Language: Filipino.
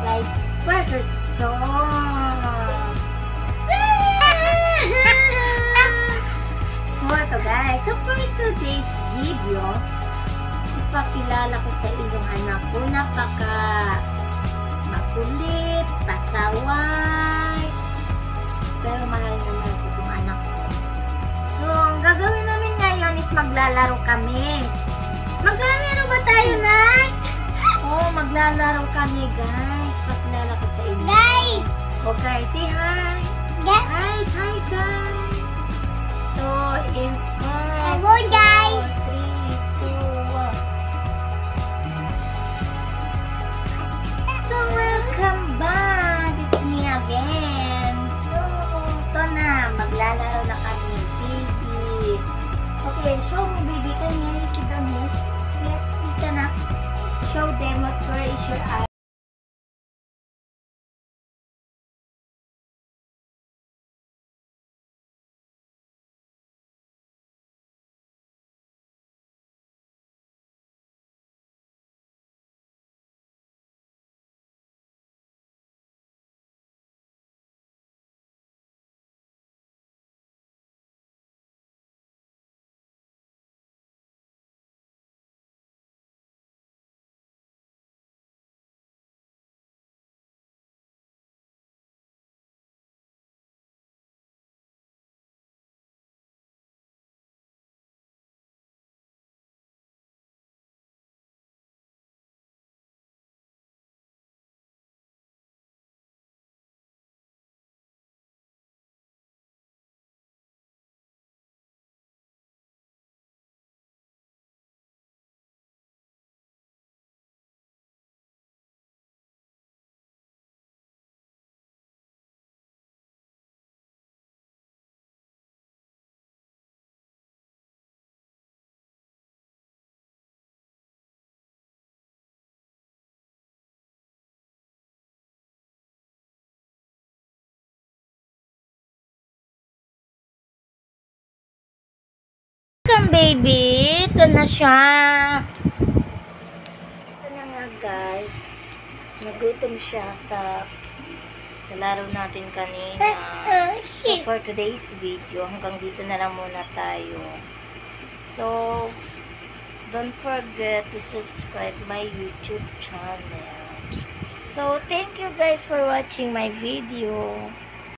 like burger sauce. So, ito guys. So, for today's video, ipakilala ko sa inyong anak ko. Napaka makulit, pasaway. Pero mahal naman ko itong anak ko. So, ang gagawin namin ngayon is maglalaro kami. Maglalaro ba tayo, Nay? Oo, maglalaro kami, guys. Pakilala ko sa inyo. Guys! Okay, say hi. Guys, hi, guys. So, in 5, Hello, guys. 4, 3, 2, 1. So, welcome back. It's me again. So, ito na. Maglalaro na kami, baby. Okay, show mo, baby. Kanya, ikita mo. Isa na. Show them what where is your eye. Welcome, baby. Ito na siya. Ito na nga, guys. Nagutom siya sa laro natin kanina. So, for today's video, hanggang dito na lang muna tayo. So, don't forget to subscribe my YouTube channel. So, thank you guys for watching my video.